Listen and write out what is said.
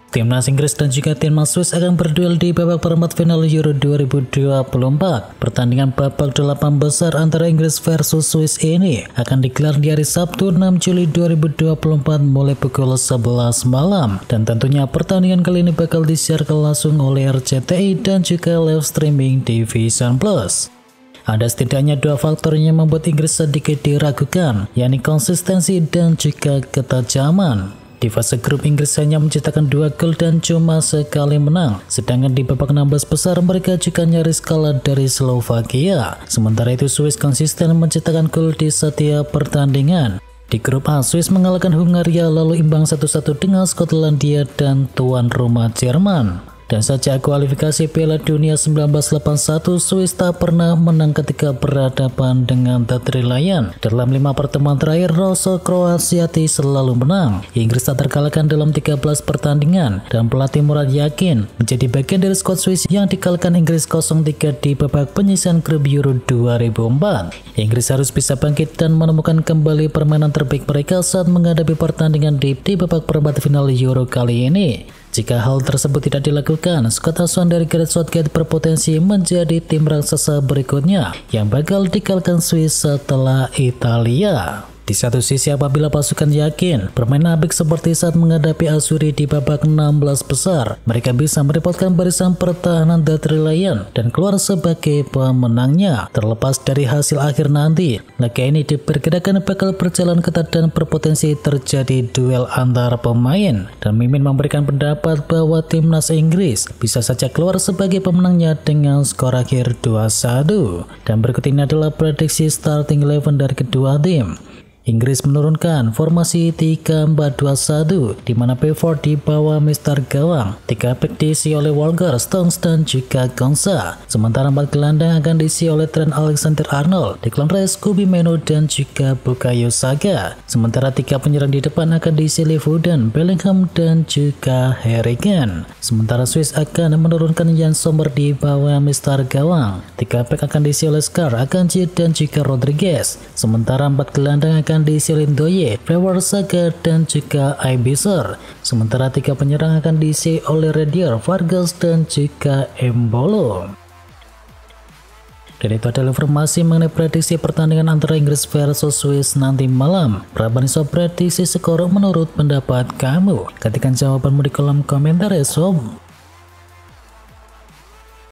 Timnas Inggris dan juga timnas Swiss akan berduel di babak perempat final Euro 2024. Pertandingan babak 8 besar antara Inggris versus Swiss ini akan digelar di hari Sabtu 6 Juli 2024 mulai pukul 11 malam. Dan tentunya pertandingan kali ini bakal disiarkan langsung oleh RCTI dan juga live streaming di Vision Plus. Ada setidaknya dua faktor yang membuat Inggris sedikit diragukan, yakni konsistensi dan juga ketajaman. Di fase grup Inggris hanya menciptakan 2 gol dan cuma sekali menang, sedangkan di babak 16 besar mereka juga nyaris kalah dari Slovakia. Sementara itu Swiss konsisten menciptakan gol di setiap pertandingan. Di grup A, Swiss mengalahkan Hungaria lalu imbang 1-1 dengan Skotlandia dan tuan rumah Jerman. Dan sejak kualifikasi Piala Dunia 1981, Swiss tak pernah menang ketika berhadapan dengan The Three Lions. Dalam 5 pertemuan terakhir, Rosso Kroasiati selalu menang. Inggris tak terkalahkan dalam 13 pertandingan, dan pelatih Murad yakin menjadi bagian dari skuad Swiss yang dikalahkan Inggris 0-3 di babak penyisihan grup Euro 2004. Inggris harus bisa bangkit dan menemukan kembali permainan terbaik mereka saat menghadapi pertandingan di babak perempat final Euro kali ini. Jika hal tersebut tidak dilakukan, skuad asuhan dari Gareth Southgate berpotensi menjadi tim raksasa berikutnya yang bakal dikalahkan Swiss setelah Italia. Di satu sisi, apabila pasukan yakin bermain apik seperti saat menghadapi Asuri di babak 16 besar, mereka bisa merepotkan barisan pertahanan The Three Lions dan keluar sebagai pemenangnya. Terlepas dari hasil akhir nanti, laga ini diperkirakan bakal berjalan ketat dan berpotensi terjadi duel antar pemain. Dan Mimin memberikan pendapat bahwa timnas Inggris bisa saja keluar sebagai pemenangnya dengan skor akhir 2-1. Dan berikut ini adalah prediksi starting 11 dari kedua tim. Inggris menurunkan formasi 3-4-2-1 di mana Pickford di bawah Mister Gawang, 3 back diisi oleh Walker, Stones dan juga Konsa. Sementara 4 gelandang akan diisi oleh Trent Alexander-Arnold, Declan Rice, Kobbie Mainoo dan juga Bukayo Saka. Sementara 3 penyerang di depan akan diisi Foden, Bellingham dan juga Harry Kane. Sementara Swiss akan menurunkan Jan Sommer di bawah Mister Gawang, 3 back akan diisi oleh Scar, Akanji dan juga Rodriguez. Sementara 4 gelandang akan diisi oleh Ndoye, Trevor Saka dan juga Ibiser. Sementara 3 penyerang akan diisi oleh Redier, Vargas dan juga Embolo. Dan itu adalah informasi mengenai prediksi pertandingan antara Inggris versus Swiss nanti malam. Berapa nih sob prediksi skor menurut pendapat kamu? Ketikkan jawabanmu di kolom komentar ya sob.